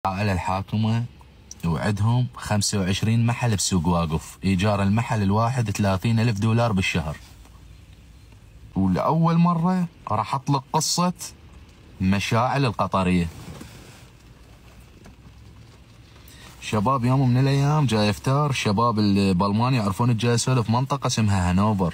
العائلة الحاكمة وعندهم 25 محل بسوق واقف، إيجار المحل الواحد 30,000 دولار بالشهر. ولأول مرة راح أطلق قصة مشاعل القطرية. شباب يوم من الأيام جاي إفطار، شباب بالمانيا يعرفون جاي أسولف منطقة اسمها هانوفر.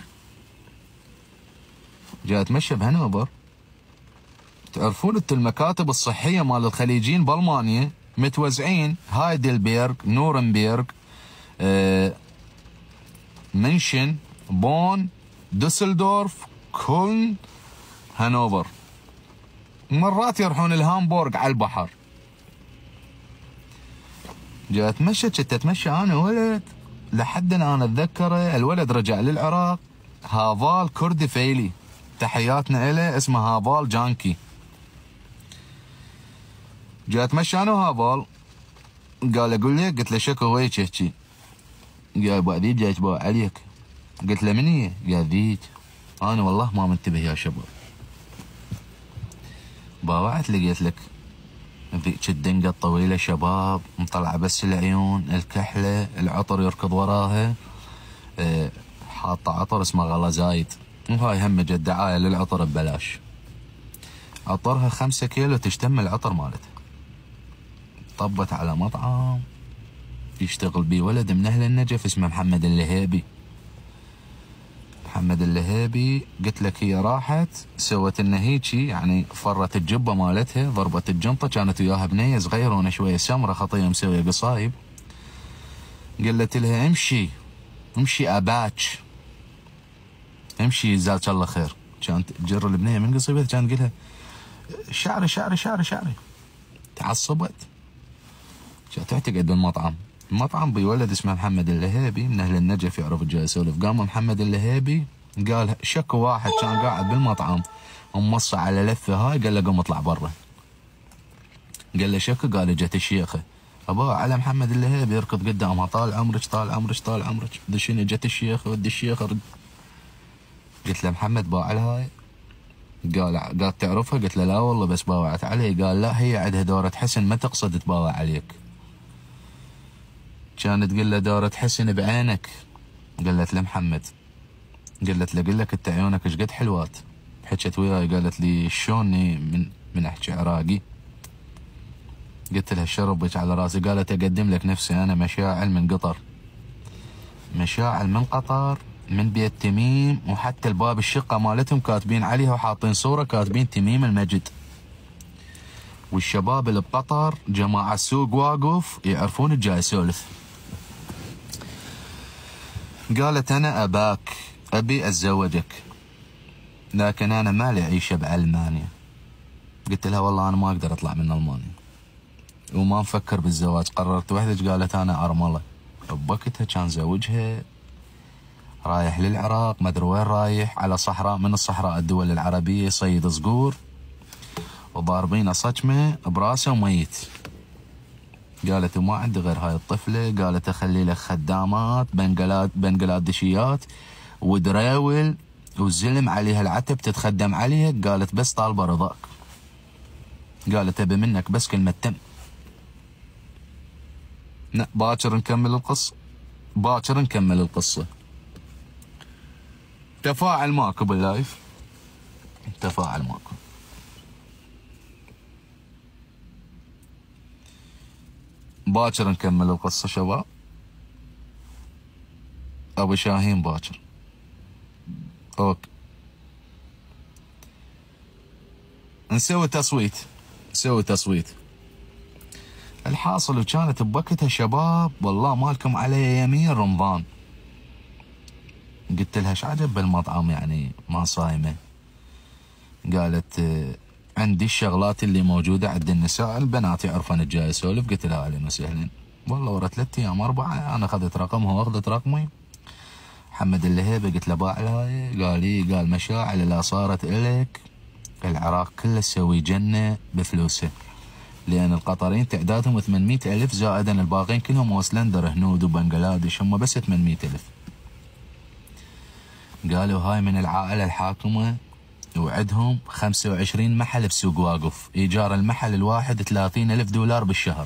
جاي أتمشى بهانوفر. تعرفون انتم المكاتب الصحية مال الخليجيين بالمانيا متوزعين، هايدلبرغ، نورنبرغ، منشن، بون، دوسلدورف، كولن، هانوفر. مرات يروحون الهامبورغ على البحر. جاي اتمشى، كنت اتمشى انا ولد لحد انا اتذكره، الولد رجع للعراق، هافال كردي فيلي، تحياتنا إله، اسمه هافال جانكي. جاي اتمشى انا وهافال، قال اقول لك، قلت له شكو ويش هيجي؟ قال با ذيك جاي تباع عليك. قلت له من هي؟ قال ذيك. انا والله ما منتبه يا شباب. باوعت لقيت لك ذيك الدنقه الطويله شباب، مطلعه بس العيون، الكحله، العطر يركض وراها، حاطه عطر اسمه غلا زايد، وهاي هم جت دعايه للعطر ببلاش. عطرها 5 كيلو تشتم العطر مالتها. طبت على مطعم يشتغل بيه ولد من اهل النجف اسمه محمد اللهيبي. محمد اللهيبي قلت لك هي راحت سوت لنا هيجي، يعني فرت الجبه مالتها، ضربت الجنطه، كانت وياها بنيه صغيرونه شويه سمره خطيه مسويه قصايب. قالت لها امشي امشي اباتش، امشي جزاك الله خير. كانت تجر البنيه من قصيبتها، كانت تقول لها شعري شعري شعري شعري. تعصبت، كانت تعتقد بالمطعم. المطعم بولد اسمه محمد اللهيبي من اهل النجف يعرف جاي يسولف. قام محمد اللهيبي قال شكو واحد كان قاعد بالمطعم ومص على لفه هاي، قال له قوم اطلع برا. قال له شكو؟ قال اجت الشيخه. ابا على محمد اللهيبي يركض قدامها، طال عمرك طال عمرك طال عمرك، دشيني اجت الشيخه ودي الشيخه. قلت له محمد باع هاي؟ قال تعرفها؟ قلت له لا والله بس باوعت عليه. قال لا هي عندها دورة حسن ما تقصد تباوع عليك. كانت تقول له دورة حسن بعينك. قالت له محمد، قالت له قل لك انت عيونك ايش قد حلوات. حكت وياي قالت لي شلوني من احكي عراقي. قلت لها شربك على راسي. قالت اقدم لك نفسي انا مشاعل من قطر، مشاعل من قطر، من بيت تميم، وحتى الباب الشقه مالتهم كاتبين عليها وحاطين صوره كاتبين تميم المجد. والشباب اللي بقطر جماعه السوق واقف يعرفون الجاي يسولف. قالت انا اباك، ابي اتزوجك، لكن انا ما لي عيشه بالمانيا. قلت لها والله انا ما اقدر اطلع من المانيا وما نفكر بالزواج، قررت وحدك. قالت انا ارمله. بوقتها كان زوجها رايح للعراق، ما ادري وين رايح، على صحراء من الصحراء الدول العربيه، يصيد صقور وضاربينه صجمه براسه وميت. قالت وما عندي غير هاي الطفله. قالت اخلي لك خدامات بنجلاديشيات ودراول وزلم عليها العتب تتخدم عليها. قالت بس طالبه رضاك. قالت ابي منك بس كلمه تم. باكر نكمل القصه، باكر نكمل القصه. تفاعل ماكو باللايف، تفاعل ماكو. باكر نكمل القصه شباب. ابو شاهين باكر. اوكي نسوي تصويت، نسوي تصويت. الحاصل وكانت بوقتها شباب والله مالكم علي يمين رمضان. قلت لها ايش عجب بالمطعم يعني ما صايمه؟ قالت عندي الشغلات اللي موجوده عند النساء، البنات يعرفون الجاي اسولف. قلت لها اهلا وسهلا. والله ورا 3 ايام 4 انا اخذت رقمها واخذت رقمي. محمد اللهيبي قلت له باع لها. قال لي قال مشاعل لا صارت الك العراق كله تسوي جنه بفلوسه، لان القطريين تعدادهم 800,000 زائدا الباقين كلهم اوسلندر هنود وبنغلاديش، هم بس 800,000. قالوا هاي من العائله الحاكمه وعندهم 25 محل بسوق واقف، ايجار المحل الواحد 30,000 دولار بالشهر.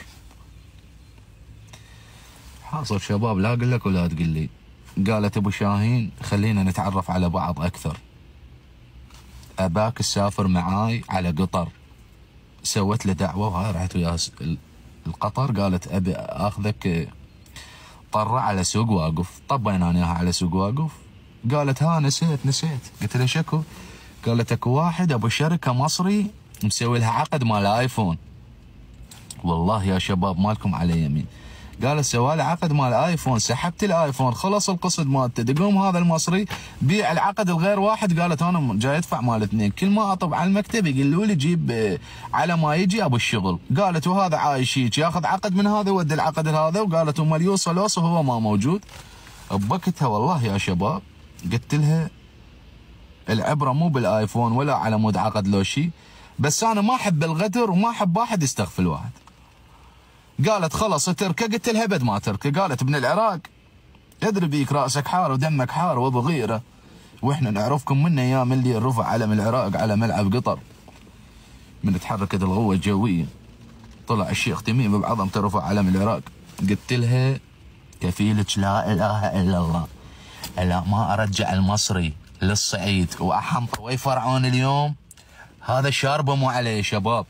حاصل شباب لا اقول لك ولا تقول لي. قالت ابو شاهين خلينا نتعرف على بعض اكثر، اباك تسافر معاي على قطر. سوت له دعوه وهاي رحت وياه القطر. قالت ابي اخذك طره على سوق واقف. طبينا انا اياها على سوق واقف. قالت ها نسيت. قلت له شكو؟ قالت اكو واحد ابو شركه مصري مسوي لها عقد مال ايفون. والله يا شباب مالكم على يمين. قالت سوالي عقد مال ايفون، سحبت الايفون خلص القصد مالته، دقوم هذا المصري بيع العقد الغير واحد. قالت انا جاي ادفع مال اثنين، كل ما اطب على المكتب يقولوا لي جيب على ما يجي ابو الشغل. قالت وهذا عايش هيك ياخذ عقد من هذا يودي العقد لهذا. وقالت وما يوصل وهو ما موجود. بوقتها والله يا شباب قلت لها العبره مو بالايفون ولا على مود عقد لو شيء، بس انا ما احب الغدر وما احب واحد يستغفل واحد. قالت خلص تركه. قلت لها ابد ما تركه. قالت ابن العراق ادري بيك راسك حار ودمك حار وابو غيره، واحنا نعرفكم من ايام اللي رفع علم العراق على ملعب قطر من تحركت القوه الجويه، طلع الشيخ تميم بعظمته رفع علم العراق. قلت لها كفيلك لا اله الا الله، لا ما ارجع المصري للصعيد واحنطه ويفرعون اليوم، هذا شاربه مو عليه يا شباب.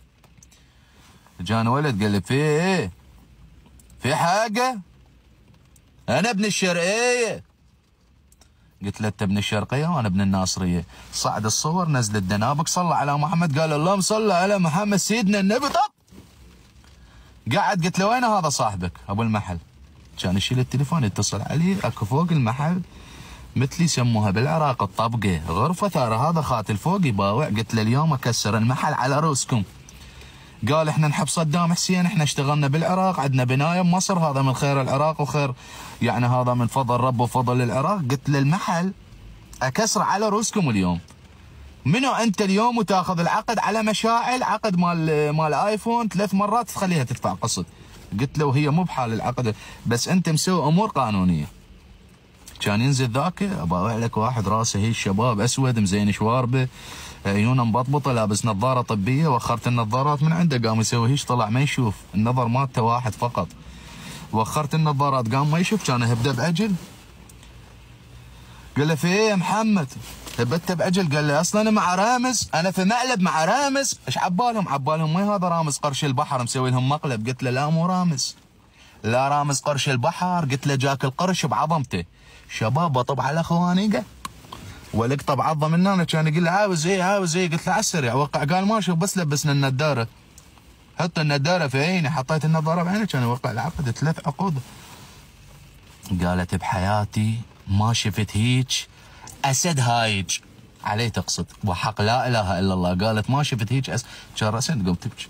جاني ولد قال لي في ايه؟ في حاجه؟ انا ابن الشرقيه. قلت له انت ابن الشرقيه وانا ابن الناصريه. صعد الصور نزل الدنابك صلى على محمد. قال اللهم صل على محمد سيدنا النبي. طب قعد. قلت له وين هذا صاحبك ابو المحل؟ كان يشيل التليفون يتصل عليه. اكو فوق المحل مثل يسموها بالعراق الطبقه، غرفه ثار هذا خاتل فوق يباوع. قلت له اليوم اكسر المحل على روسكم. قال احنا نحب صدام حسين، احنا اشتغلنا بالعراق، عندنا بنايه بمصر، هذا من خير العراق وخير يعني هذا من فضل رب وفضل العراق. قلت له المحل اكسر على روسكم اليوم. منو انت اليوم وتاخذ العقد على مشاعل، عقد مال ايفون 3 مرات تخليها تدفع قسط. قلت له وهي مو بحال العقد، بس انت مسوي امور قانونيه. كان ينزل ذاك اباوع لك واحد راسه هي الشباب اسود مزين شواربه، عيونه مبطبطه، لابس نظاره طبيه. وخرت النظارات من عنده قام يسوي هيش، طلع ما يشوف، النظر مالته واحد فقط. وخرت النظارات قام ما يشوف، كان هبده بعجل. قال له في ايه يا محمد؟ هبته بعجل. قال له اصلا انا مع رامز، انا في مقلب مع رامز. ايش عبالهم؟ عبالهم ما هذا رامز قرش البحر مسوي لهم مقلب. قلت له لا مو رامز، لا رامز قرش البحر. قلت له جاك القرش بعظمته. شباب بطب على خوانيقه ولك طب عظه من هنا. كان يقول لي عاوز ايه. قلت له على السريع وقع. قال ما شوف بس لبسنا النضاره، حط النضاره في عيني. حطيت النظاره بعيني كان يوقع العقد 3 عقود. قالت بحياتي ما شفت هيك اسد هايج عليه تقصد وحق لا اله الا الله. قالت ما شفت هيك كان راسا تقوم تبكي.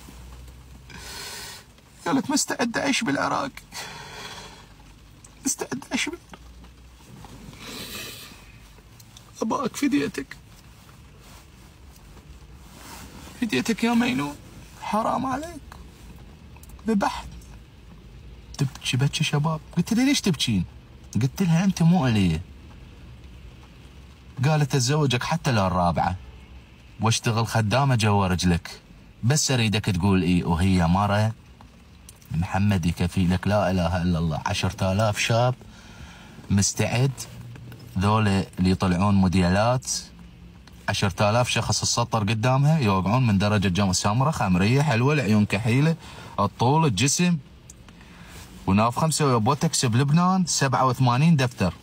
قالت مستعد اعيش بالعراق، مستعد اعيش بالعراق. اباك فديتك، فديتك يا مينون، حرام عليك، ذبحت. تبكي بكي شباب. قلت لها ليش تبكين؟ قلت لها انت مو الي. قالت اتزوجك حتى لو الرابعه واشتغل خدامه جوا رجلك، بس اريدك تقول اي. وهي مره محمد يكفي لك لا اله الا الله 10,000 شاب مستعد، ذولا اللي يطلعون موديلات 10,000 شخص السطر قدامها يوقعون من درجه جم سمره خمريه حلوه، العيون كحيله، الطول، الجسم، ونافخه مسويه بوتكس بلبنان 87 دفتر.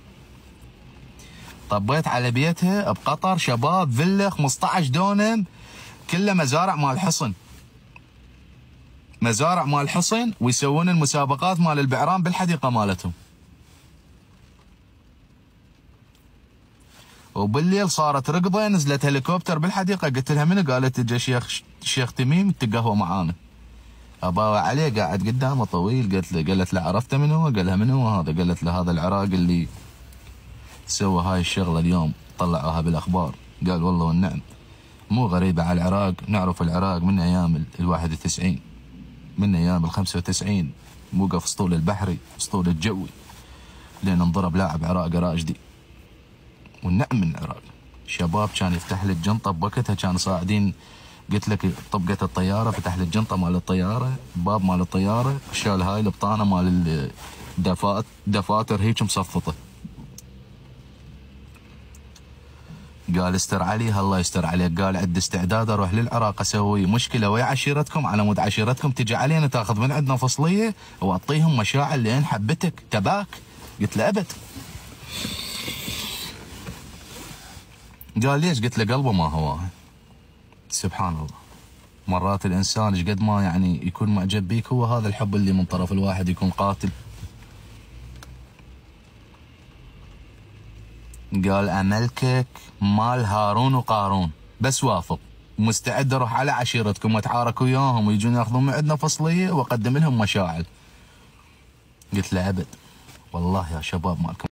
طبيت على بيتها بقطر شباب فيلا 15 دونم كله مزارع مال حصن، مزارع مال حصن، ويسوون المسابقات مال البعران بالحديقه مالتهم. وبالليل صارت ركضه، نزلت هليكوبتر بالحديقه. قلت لها منو؟ قالت اجى شيخ تميم تقهوى معانا. اباوع عليه قاعد قدامه طويل. قالت له عرفته من هو؟ قال لها من هو هذا؟ قالت له هذا العراق اللي سوى هاي الشغله اليوم طلعوها بالاخبار. قال والله والنعم مو غريبه على العراق، نعرف العراق من ايام ال91، من ايام ال95، موقف اسطول البحري اسطول الجوي لين انضرب لاعب عراقي راشدي، والنعم من العراق. شباب كان يفتح لي الجنطه بوقتها، كانوا صاعدين قلت لك طبقه الطياره، فتح لي الجنطه مال الطياره، باب مال الطياره، شال هاي البطانه مال دفاتر هيك مصفطه. قال استر علي، الله يستر عليك. قال عندي استعداد اروح للعراق اسوي مشكله ويا عشيرتكم، على مود عشيرتكم تجي علينا تاخذ من عندنا فصليه واعطيهم مشاعل لين حبتك تباك. قلت له ابد. قال ليش؟ قلت له قلبه ما هواه. سبحان الله، مرات الانسان ايش قد ما يعني يكون معجب بيك، هو هذا الحب اللي من طرف الواحد يكون قاتل. قال املكك مال هارون وقارون، بس وافق، مستعد اروح على عشيرتكم واتعارك وياهم ويجون ياخذون من عندنا فصليه واقدم لهم مشاعل. قلت له ابد، والله يا شباب مالكم